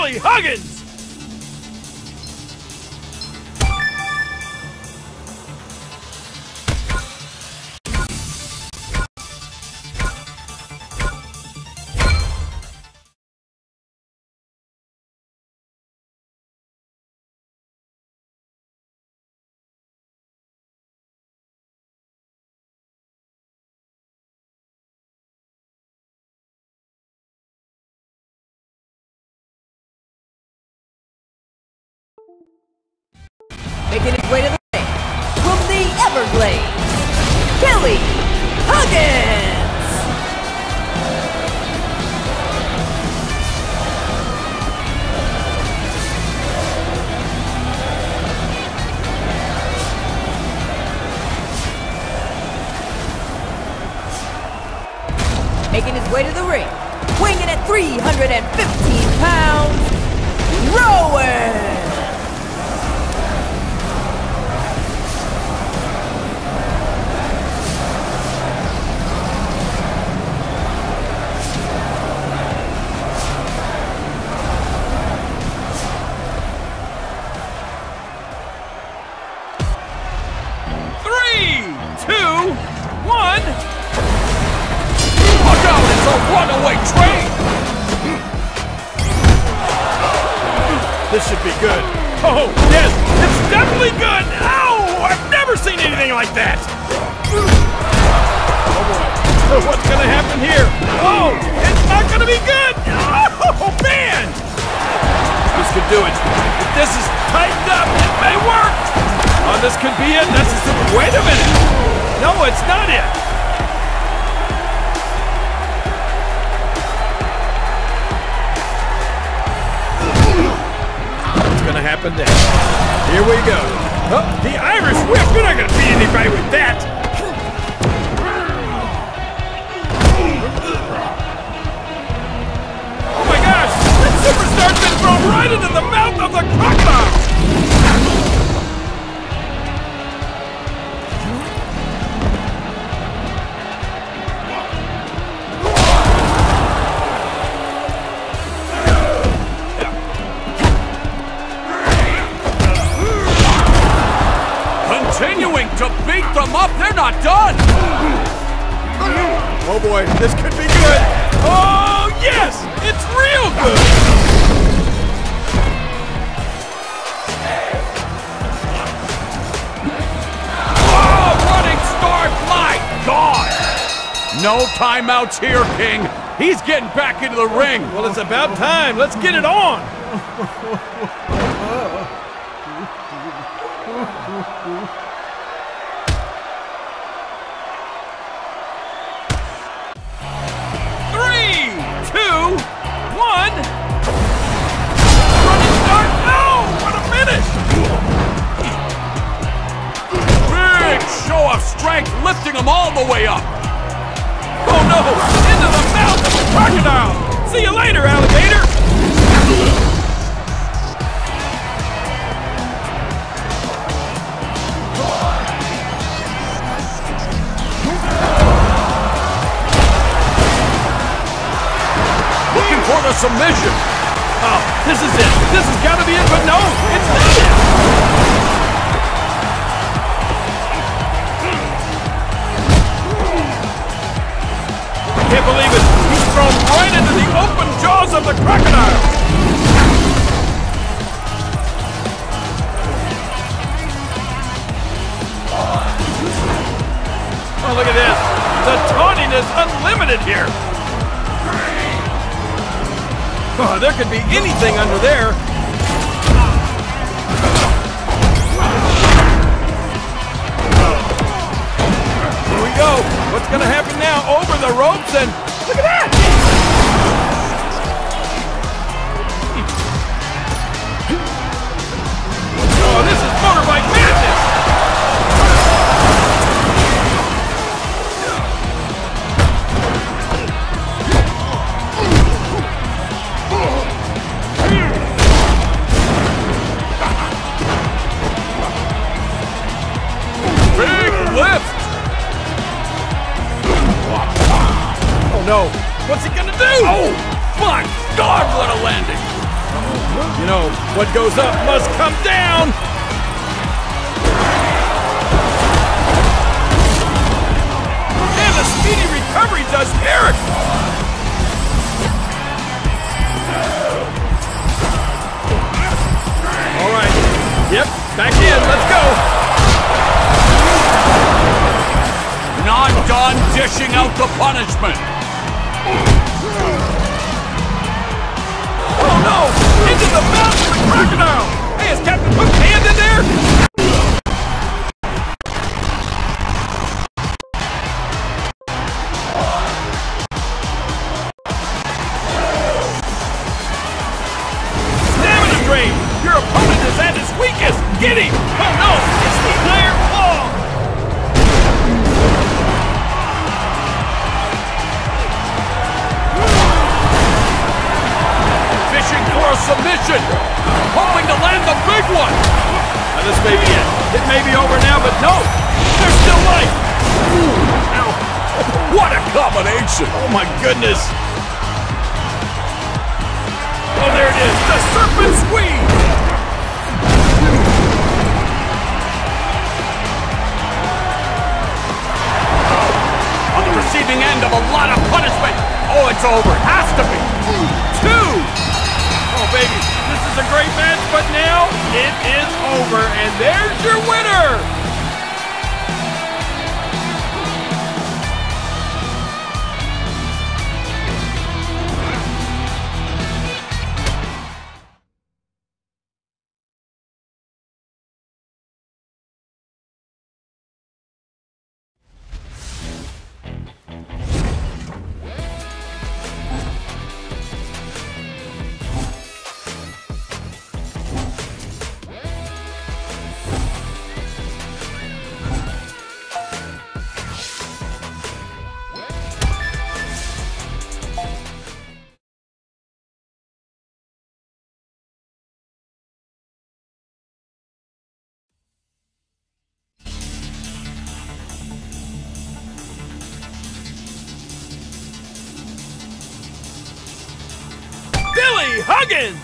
Billy Huggins! Making his way to the ring from the Everglades, Billy Huggins! Making his way to the ring, weighing in at 315 pounds, Rowan! Runaway train! This should be good. Oh, yes, it's definitely good! Ow! I've never seen anything like that! Oh boy, what's gonna happen here? Oh, it's not gonna be good! Oh, man! This could do it. If this is tightened up, it may work! Oh, this could be it. Wait a minute! No, it's not it! Gonna happen next. Here we go. Oh, the Irish whip. You're not gonna beat anybody with that. Oh my gosh! That superstar's been thrown right into the mouth of the crocodile. Continuing to beat them up, they're not done! Oh boy, this could be good! Oh yes! It's real good! Oh, running start, my God! No timeouts here, King. He's getting back into the ring. Well, it's about time. Let's get it on! Strength lifting them all the way up. Oh no! Into the mouth of the crocodile! See you later, alligator! Looking for the submission. Oh, this is it. This has got to be it, but no, it's not it. I can't believe it! He's thrown right into the open jaws of the crocodile! Oh, look at this! The taunting is unlimited here! Oh, there could be anything under there! Here we go! What's gonna happen now? Over the ropes and look at that! Oh, this is motorbike madness! Big lift! Oh no! What's he gonna do? Oh! My God, what a landing! You know, what goes up must come down! And the speedy recovery does Eric! All right. Yep, back in. Let's go. Not done dishing out the punishment. Oh no! Into the mouth of the crocodile! Hey, is Captain Hook's hand in there? Stamina drain! Your opponent is at his weakest! Get him! Oh no! It's the Iron Claw! Fishing for a submission. Hoping to land the big one. Now this may be it. It may be over now, but no! There's still life! Ooh, ow. What a combination. Oh my goodness! Oh, there it is! The Serpent Squeeze! On the receiving end of a lot of punishment. Oh, it's over. Has to be. 2! Oh, baby, this is a great match, but now it is over, and there's your winner! Billy Huggins!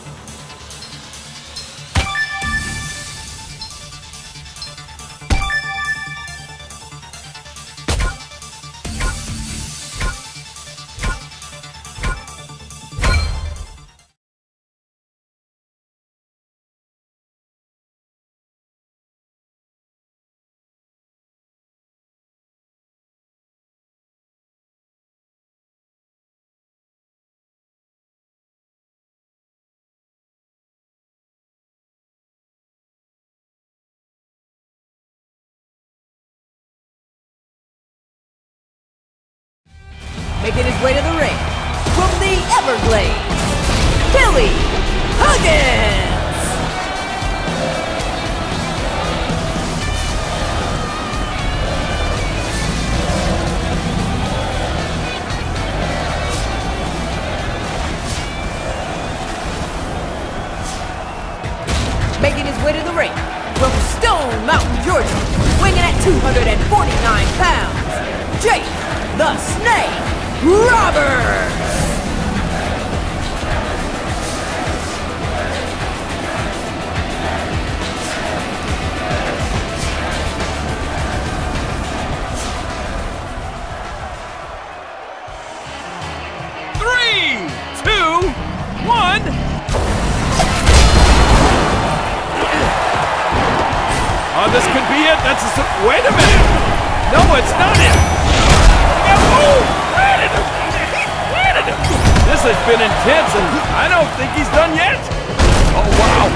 Making his way to the ring, from the Everglades, Billy Huggins! Making his way to the ring, from Stone Mountain, Georgia, weighing in at 249 pounds, Jake the Snake Roberts! This could be it. That's a... Wait a minute. No, it's not it. Oh, planted him. He planted him. This has been intense, and I don't think he's done yet. Oh, wow.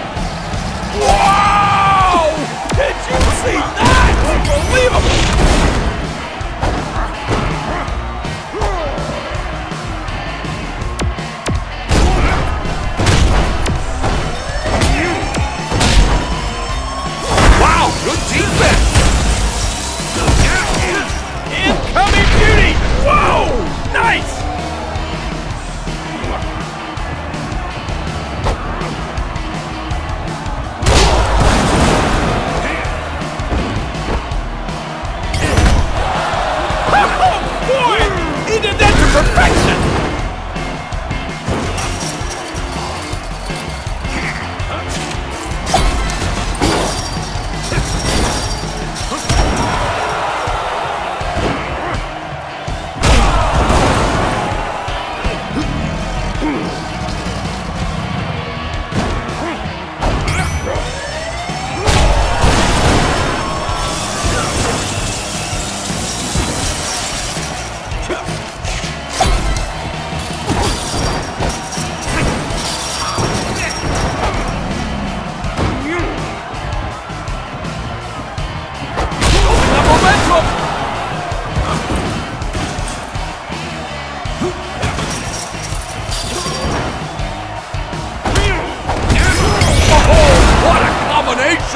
Wow! Did you see that? Unbelievable. Good defense! Incoming beauty! Whoa! Nice!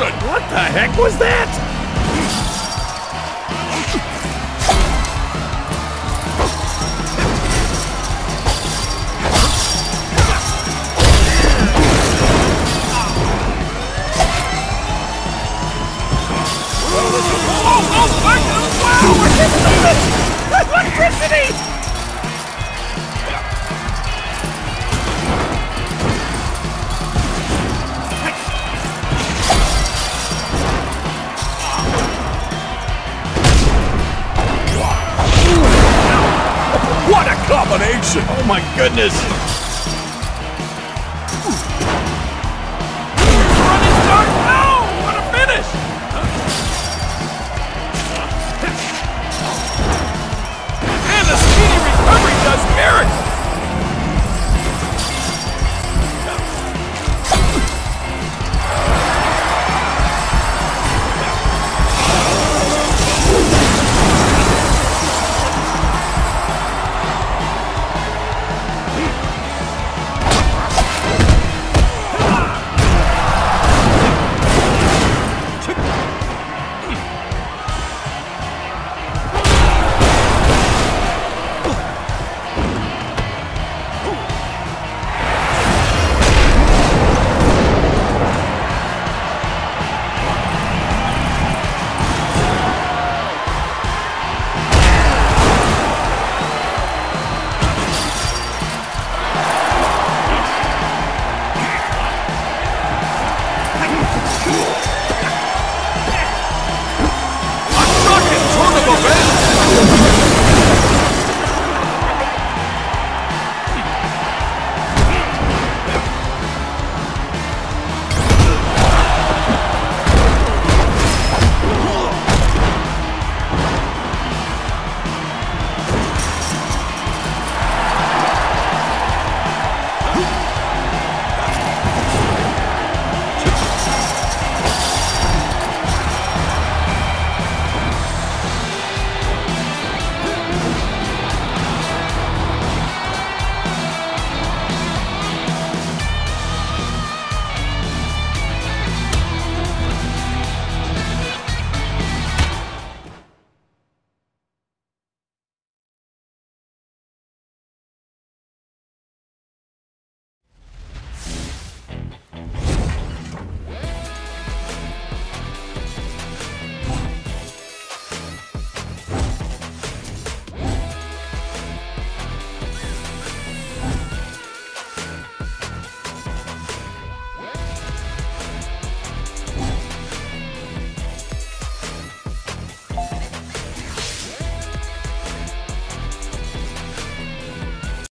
combination! What the heck was that? Wow, we're getting electricity! What a combination! Oh my goodness!